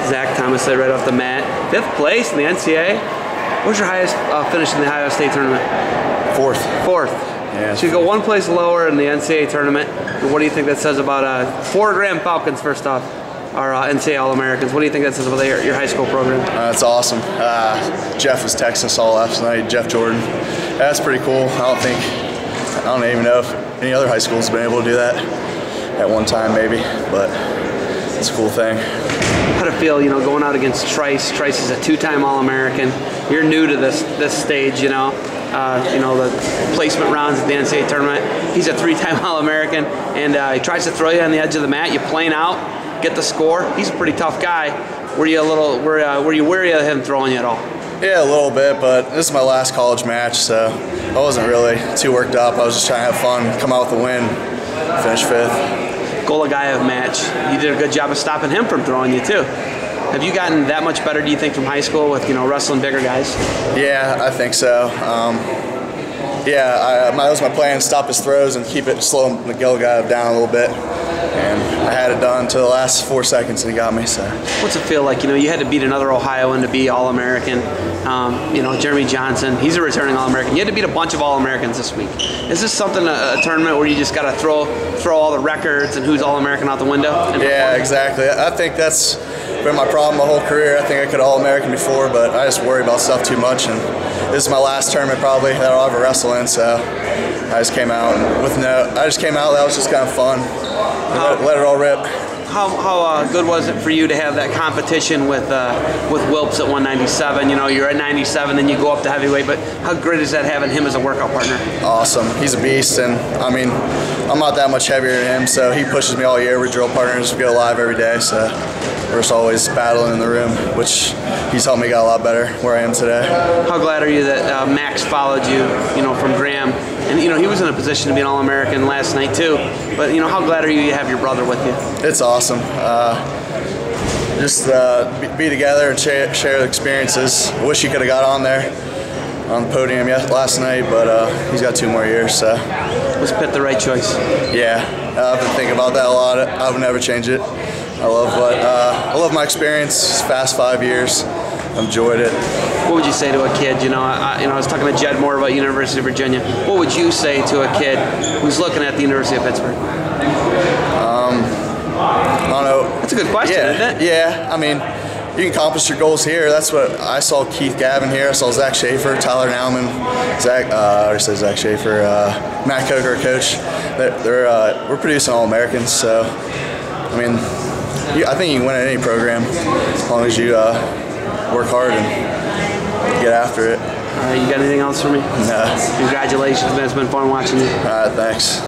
Zach Thomusseit right off the mat. 5th place in the NCAA. What's your highest finish in the Ohio State tournament? 4th. 4th. Yeah, so you go 1 place lower in the NCAA tournament. What do you think that says about 4 Graham Falcons, first off, our NCAA All-Americans? What do you think that says about your high school program? It's awesome. Jeff was texting us all last night, Jeff Jordan. That's pretty cool. I don't even know if any other high schools have been able to do that at one time, maybe, but it's a cool thing. How to feel, going out against Trice? Trice is a 2-time All-American. You're new to this stage, the placement rounds at the NCAA tournament. He's a 3-time All-American, and he tries to throw you on the edge of the mat. You plane out, get the score. He's a pretty tough guy. Were you wary of him throwing you at all? Yeah, a little bit, but this is my last college match, so I wasn't really too worked up. I was just trying to have fun, come out with a win, finish 5th. Golagayev match. You did a good job of stopping him from throwing you too. Have you gotten that much better, do you think, from high school with wrestling bigger guys? Yeah, I think so. That was my plan: stop his throws and keep it slow Golagayev down a little bit. And I had it done to the last 4 seconds, and he got me. So, what's it feel like? You had to beat another Ohioan to be All-American. Jeremy Johnson, he's a returning All-American. You had to beat a bunch of All-Americans this week. Is this something, a tournament where you just got to throw all the records and who's All-American out the window? Yeah, exactly. I think that's been my problem my whole career. I think I could All-American before, but I just worry about stuff too much. And this is my last tournament probably that I'll ever wrestle in. So I just came out that was just kind of fun. Let it all rip. How good was it for you to have that competition with Wilps at 197? You're at 97, then you go up to heavyweight. But how great is that having him as a workout partner? Awesome. He's a beast, and I'm not that much heavier than him, so he pushes me all year. We're drill partners. We go live every day, so we're just always battling in the room, which he's helped me get a lot better where I am today. How glad are you that Max followed you, from Graham? And, he was in a position to be an All-American last night, too. But, how glad are you to have your brother with you? It's awesome. Just be together and share the experiences. I wish he could have got on there on the podium last night, but he's got 2 more years. So. Was Pitt the right choice? Yeah, I've been thinking about that a lot. I would never change it. I love my experience. It's fast 5 years. I've enjoyed it. What would you say to a kid? I was talking to Jed Moore about University of Virginia. What would you say to a kid who's looking at the University of Pittsburgh? I don't know. That's a good question, isn't it? Yeah, you can accomplish your goals here. That's what I saw. Keith Gavin here. I saw Zach Schaefer, Tyler Nauman, Zach Schaefer, Matt Coker, coach. We're producing All-Americans, so I think you can win at any program as long as you work hard and get after it. All right, you got anything else for me? No. Congratulations, man. It's been fun watching you. All right, thanks.